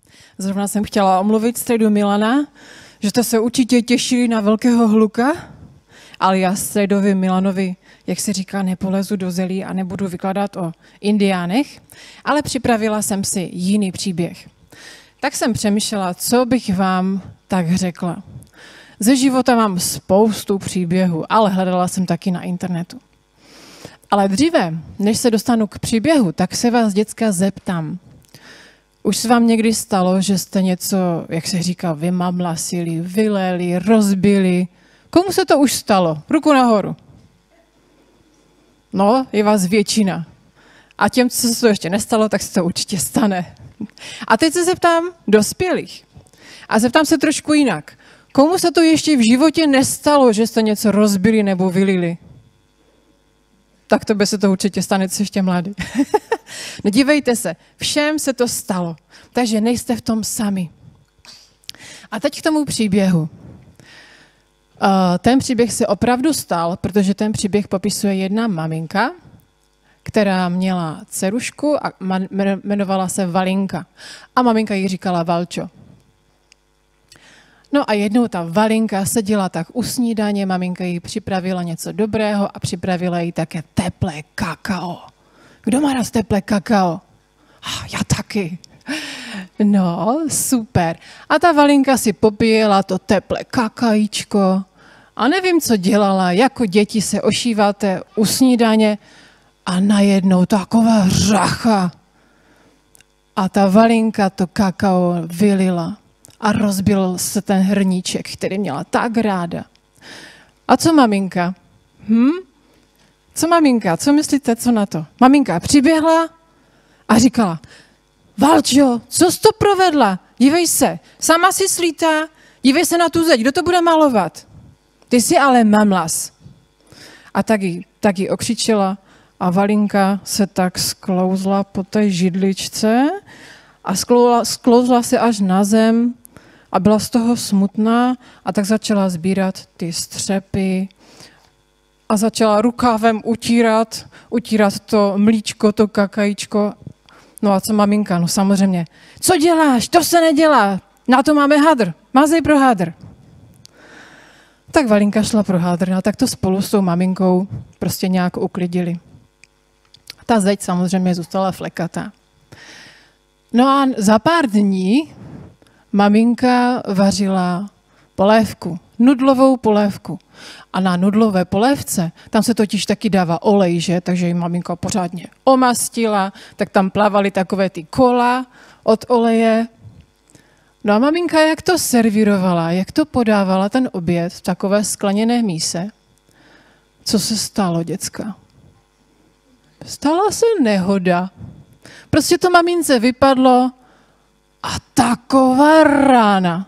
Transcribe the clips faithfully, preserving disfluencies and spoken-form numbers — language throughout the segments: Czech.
Zrovna jsem chtěla omluvit Středu Milana, že to se určitě těšili na velkého hluka, ale já Středovi Milanovi, jak se říká, nepolezu do zelí a nebudu vykládat o indiánech, ale připravila jsem si jiný příběh. Tak jsem přemýšlela, co bych vám tak řekla. Ze života mám spoustu příběhů, ale hledala jsem taky na internetu. Ale dříve, než se dostanu k příběhu, tak se vás, děcka, zeptám. Už se vám někdy stalo, že jste něco, jak se říká, vymamlasili, vyleli, rozbili? Komu se to už stalo? Ruku nahoru. No, je vás většina. A těm, co se to ještě nestalo, tak se to určitě stane. A teď se zeptám dospělých. A zeptám se trošku jinak. Komu se to ještě v životě nestalo, že jste něco rozbili nebo vylili? Tak to by se to určitě stane, co ještě mladý. No dívejte se, všem se to stalo, takže nejste v tom sami. A teď k tomu příběhu. Ten příběh se opravdu stal, protože ten příběh popisuje jedna maminka, která měla dcerušku a jmenovala se Valinka. A maminka jí říkala Valčo. No a jednou ta Valinka seděla tak u snídaně, maminka jí připravila něco dobrého a připravila jí také teplé kakao. Kdo má rád teplé kakao? Ah, já taky. No, super. A ta Valinka si popíjela to teplé kakaíčko a nevím, co dělala, jako děti se ošíváte u snídaně a najednou taková řacha. A ta Valinka to kakao vylila. A rozbil se ten hrníček, který měla tak ráda. A co maminka? Hm? Co maminka? Co myslíte, co na to? Maminka přiběhla a říkala, Valčo, co jsi to provedla? Dívej se, sama si slítá, dívej se na tu zeď, kdo to bude malovat? Ty jsi ale mamlas. A tak ji, tak ji okřičela a Valinka se tak sklouzla po té židličce a sklouzla, sklouzla se až na zem, a byla z toho smutná a tak začala sbírat ty střepy a začala rukávem utírat, utírat to mlíčko, to kakajíčko. No a co maminka? No samozřejmě. Co děláš? To se nedělá. Na to máme hadr. Mazej pro hadr. Tak Valinka šla pro hadr a tak to spolu s tou maminkou prostě nějak uklidili. Ta zeď samozřejmě zůstala flekatá. No a za pár dní maminka vařila polévku, nudlovou polévku. A na nudlové polévce, tam se totiž taky dává olej, že? Takže ji maminka pořádně omastila, tak tam plavaly takové ty kola od oleje. No a maminka, jak to servírovala, jak to podávala ten oběd v takové skleněné míse, co se stalo, děcka? Stala se nehoda. Prostě to mamince vypadlo a taková rána.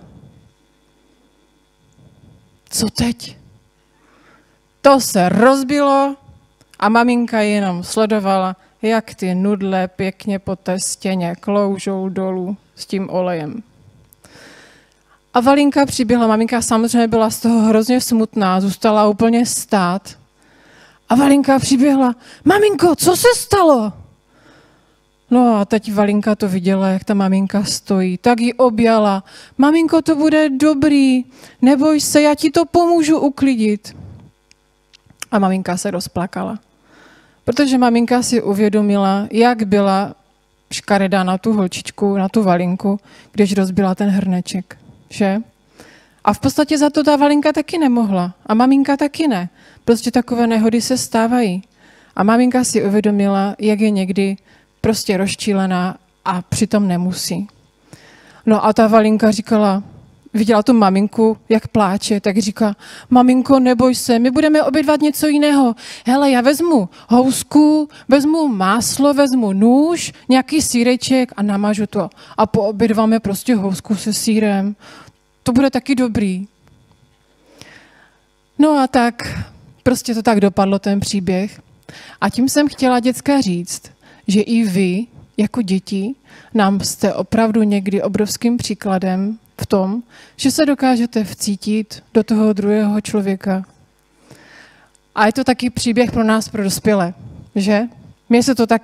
Co teď? To se rozbilo a maminka jenom sledovala, jak ty nudle pěkně po té stěně kloužou dolů s tím olejem. A Valinka přiběhla, maminka samozřejmě byla z toho hrozně smutná, zůstala úplně stát. A Valinka přiběhla, maminko, co se stalo? No a teď Valinka to viděla, jak ta maminka stojí, tak ji objala. Maminko, to bude dobrý, neboj se, já ti to pomůžu uklidit. A maminka se rozplakala, protože maminka si uvědomila, jak byla škaredá na tu holčičku, na tu Valinku, když rozbila ten hrneček, že? A v podstatě za to ta Valinka taky nemohla a maminka taky ne. Prostě takové nehody se stávají. A maminka si uvědomila, jak je někdy prostě rozčílená a přitom nemusí. No a ta Valinka říkala, viděla tu maminku, jak pláče, tak říká, maminko, neboj se, my budeme obědvat něco jiného. Hele, já vezmu housku, vezmu máslo, vezmu nůž, nějaký sýreček a namažu to. A poobědváme prostě housku se sýrem. To bude taky dobrý. No a tak, prostě to tak dopadlo, ten příběh. A tím jsem chtěla, děcka, říct, že i vy, jako děti, nám jste opravdu někdy obrovským příkladem v tom, že se dokážete vcítit do toho druhého člověka. A je to taky příběh pro nás, pro dospělé, že? Mně se to taky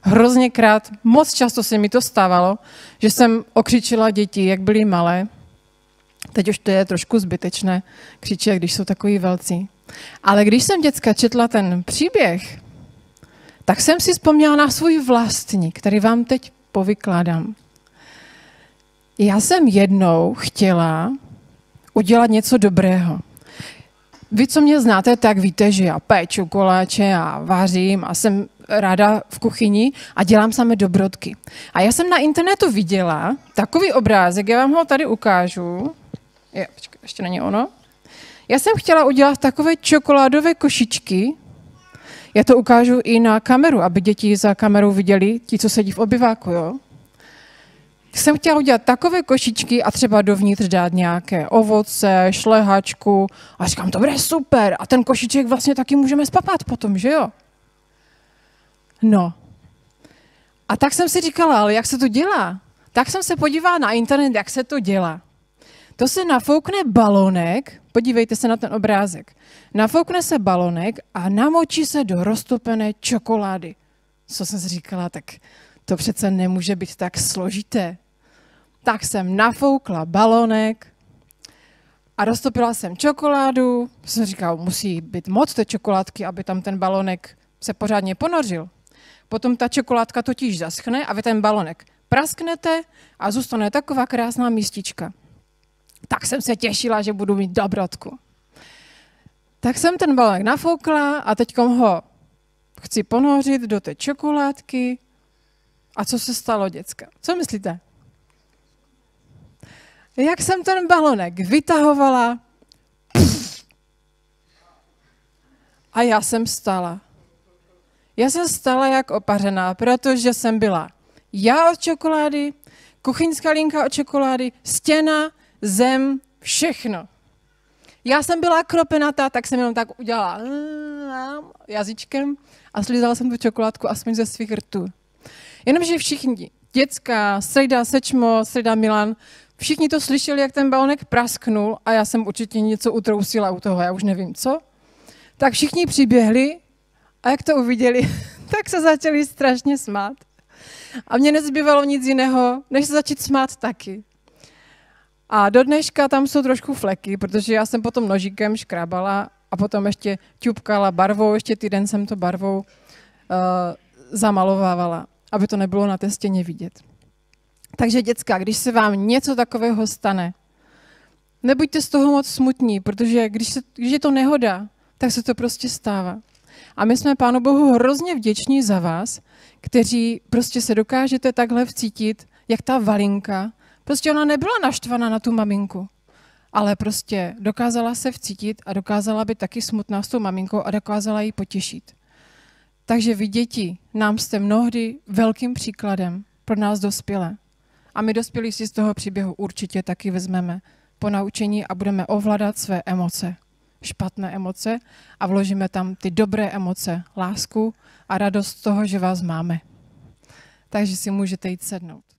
hrozněkrát, moc často se mi to stávalo, že jsem okřičila děti, jak byly malé. Teď už to je trošku zbytečné křičet, když jsou takový velcí. Ale když jsem děcka četla ten příběh, tak jsem si vzpomněla na svůj vlastní, který vám teď povykládám. Já jsem jednou chtěla udělat něco dobrého. Vy, co mě znáte, tak víte, že já péču koláče a vařím a jsem ráda v kuchyni a dělám samé dobrodky. A já jsem na internetu viděla takový obrázek, já vám ho tady ukážu. Je, počkej, ještě není ono. Já jsem chtěla udělat takové čokoládové košičky. Já to ukážu i na kameru, aby děti za kamerou viděli, ti, co sedí v obyváku, jo. Jsem chtěla udělat takové košičky a třeba dovnitř dát nějaké ovoce, šlehačku. A říkám, to bude super. A ten košiček vlastně taky můžeme spapat potom, že jo? No. A tak jsem si říkala, ale jak se to dělá? Tak jsem se podívala na internet, jak se to dělá. To se nafoukne balonek, podívejte se na ten obrázek. Nafoukne se balonek a namočí se do roztopené čokolády. Co jsem si říkala, tak to přece nemůže být tak složité. Tak jsem nafoukla balonek a roztopila jsem čokoládu. Jsem říkala, musí být moc té čokoládky, aby tam ten balonek se pořádně ponořil. Potom ta čokoládka totiž zaschne a vy ten balonek prasknete a zůstane taková krásná místička. Tak jsem se těšila, že budu mít dobrodku. Tak jsem ten balonek nafoukla a teď ho chci ponořit do té čokoládky. A co se stalo, děcka? Co myslíte? Jak jsem ten balonek vytahovala pff, a já jsem stala. Já jsem stala jak opařená, protože jsem byla já od čokolády, kuchyňská linka od čokolády, stěna, zem, všechno. Já jsem byla kropenatá, tak jsem jenom tak udělala jazyčkem a slízala jsem tu čokoládku aspoň ze svých rtů. Jenomže všichni, děcka, Sejda, Sečmo, Sejda, Milan, všichni to slyšeli, jak ten balonek prasknul a já jsem určitě něco utrousila u toho, já už nevím co. Tak všichni přiběhli a jak to uviděli, tak se začali strašně smát. A mně nezbývalo nic jiného, než se začít smát taky. A do dneška tam jsou trošku fleky, protože já jsem potom nožíkem škrábala a potom ještě ťupkala barvou, ještě týden jsem to barvou uh, zamalovávala, aby to nebylo na té stěně vidět. Takže děcka, když se vám něco takového stane, nebuďte z toho moc smutní, protože když, se, když je to nehoda, tak se to prostě stává. A my jsme Pánu Bohu hrozně vděční za vás, kteří prostě se dokážete takhle vcítit, jak ta Valinka. Prostě ona nebyla naštvaná na tu maminku, ale prostě dokázala se vcítit a dokázala být taky smutná s tou maminkou a dokázala ji potěšit. Takže vy, děti, nám jste mnohdy velkým příkladem pro nás dospělé. A my dospělí si z toho příběhu určitě taky vezmeme po naučení a budeme ovládat své emoce, špatné emoce a vložíme tam ty dobré emoce, lásku a radost z toho, že vás máme. Takže si můžete jít sednout.